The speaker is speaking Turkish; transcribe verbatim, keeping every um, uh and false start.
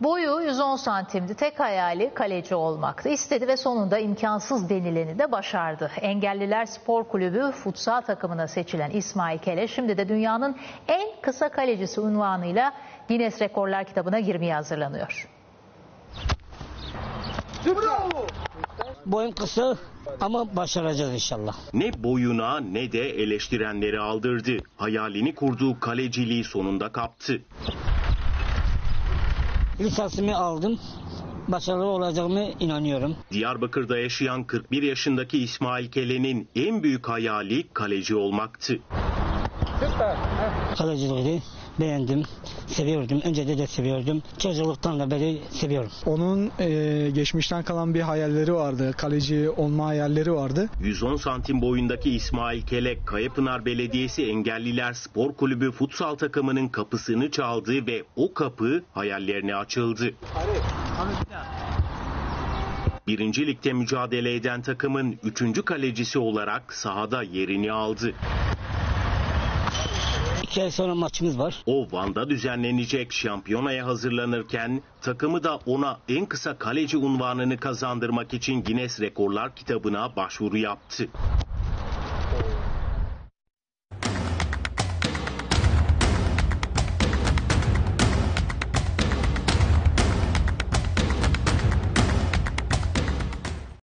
Boyu yüz on santimdi. Tek hayali kaleci olmaktı. İstedi ve sonunda imkansız denileni de başardı. Engelliler Spor Kulübü futsal takımına seçilen İsmail Kele şimdi de dünyanın en kısa kalecisi unvanıyla Guinness Rekorlar kitabına girmeye hazırlanıyor. Bravo! Boyum kısa ama başaracağız inşallah. Ne boyuna ne de eleştirenleri aldırdı. Hayalini kurduğu kaleciliği sonunda kaptı. Lisansımı aldım. Başarılı olacağımı inanıyorum. Diyarbakır'da yaşayan kırk bir yaşındaki İsmail Kele'nin en büyük hayali kaleci olmaktı. Kaleciliği beğendim, seviyordum. Önce de de seviyordum. Çocukluktan da beri seviyorum. Onun e, geçmişten kalan bir hayalleri vardı. Kaleci olma hayalleri vardı. yüz on santim boyundaki İsmail Kele, Kayapınar Belediyesi Engelliler Spor Kulübü futsal takımının kapısını çaldı ve o kapı hayallerine açıldı. Birinci Lig'de mücadele eden takımın üçüncü kalecisi olarak sahada yerini aldı. İki ay sonra maçımız var. O Van'da düzenlenecek şampiyonaya hazırlanırken takımı da ona en kısa kaleci unvanını kazandırmak için Guinness Rekorlar kitabına başvuru yaptı.